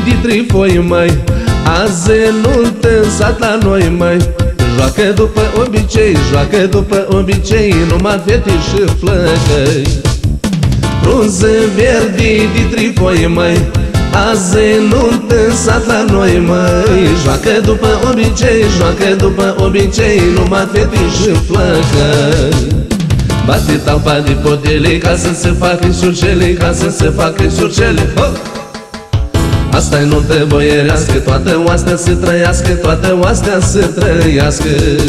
Verdi Trifoi, măi, azi e nuntă în sat la noi, măi. Joacă după obicei, joacă după obicei, numai fete și flăcăi. Frunze verdi de Trifoi, măi, azi e nuntă în sat la noi, măi. Joacă după obicei, joacă după obicei, numai fete și flăcăi. Bate talpa de podele ca să se facă șurcele, ca să se facă șurcele. Asta-i nuntă boierească, toată oastea să trăiască, toată oastea să trăiască.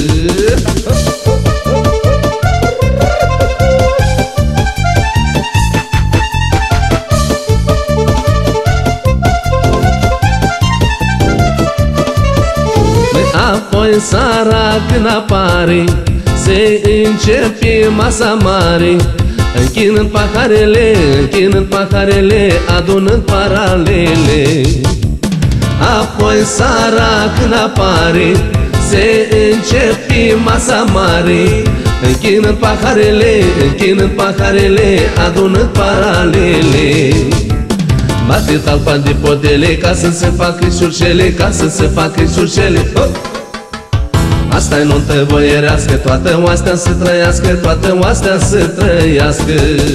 Apoi seara când apare, se începe masa mare. Închinând paharele, închinând paharele, adunând paralele. Apoi seara când apare, se începe masa mare. Închinând paharele, închinând paharele, adunând paralele. Bate talpa de podele ca să se facă șurcele, ca să se facă șurcele. Asta-i nuntă boierească, toată oastea să trăiască, toată oastea să trăiască.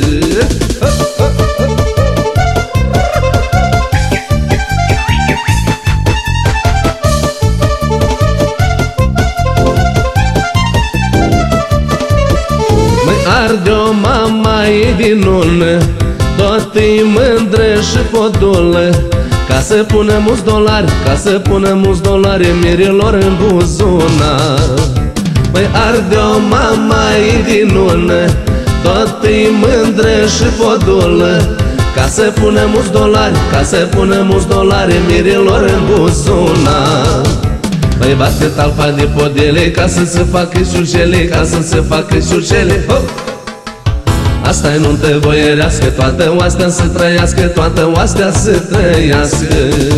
Măi arde-o mamaie din nună, tot-i mândră și fodulă, ca să punem mulți dolari, ca să punem mulți dolari mirilor în buzunar. Păi arde-o mamaie din nună, tot-i mândră și fodulă, ca să punem mulți dolari, ca să punem mulți dolari mirilor în buzunar. Păi bate talpa de podele ca să se facă șurcele, ca să se facă șurcele. Asta-i nuntă boierească, toată oastea să trăiască, toată oastea să trăiască.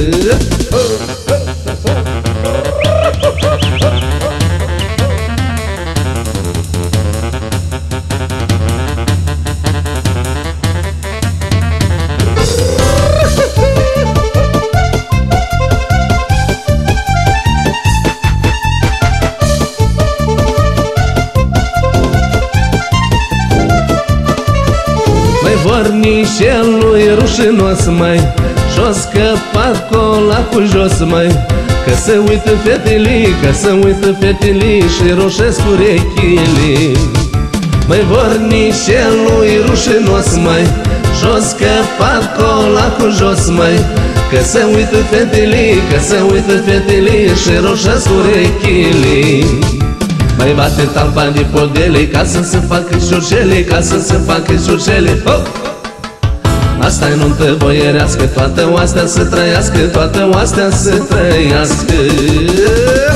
Vornișelul e rușinos, măi, și-o scăpat colacul jos, măi, că se uită fetele, că se uită fetele și roșesc urechile. Măi, vornișelul e rușinos, măi, și-o scăpat colacul jos, măi, că se uită fetele, că se uită fetele și roșesc urechile. Mai bate talpa de podele ca să se facă șurcele, ca să se facă șurcele. Asta-i nuntă boierească, toată oastea să trăiască, toată oastea să trăiască.